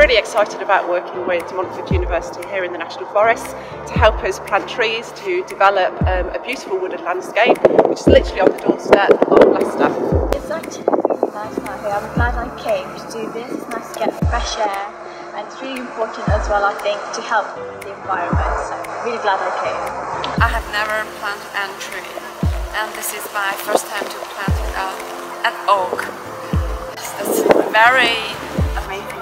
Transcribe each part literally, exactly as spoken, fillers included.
really excited about working with Montfort University here in the National Forest to help us plant trees to develop um, a beautiful wooded landscape which is literally on the doorstep of Leicester. It's actually really nice out here. I'm glad I came to do this. It's nice to get fresh air, and it's really important as well, I think, to help the environment. So I'm really glad I came. I have never planted any tree, and this is my first time to plant uh, an oak. It's, it's very amazing.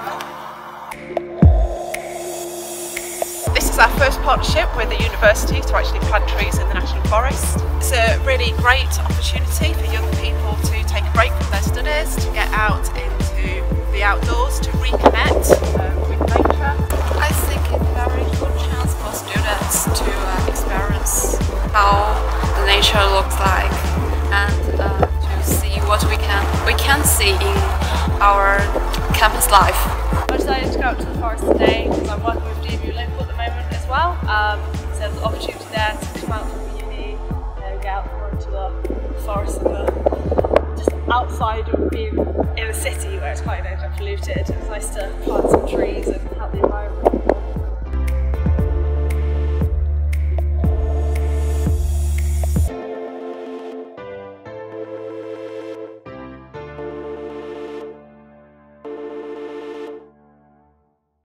This is our first partnership with the university to actually plant trees in the National Forest. It's a really great opportunity for young people to take a break from their studies, to get out into the outdoors, to reconnect um, with nature. I think it's a very good chance for students to uh, experience how the nature looks like, and uh, to see what we can we can see in our campus life. I decided to go out to the forest today because I'm working with D M U local at the moment as well. Um, so there's an opportunity there to come out from the uni, you know, get out more into the forest and the, just outside of being in a city where it's quite, you know, polluted. It's nice to plant some trees and help the environment.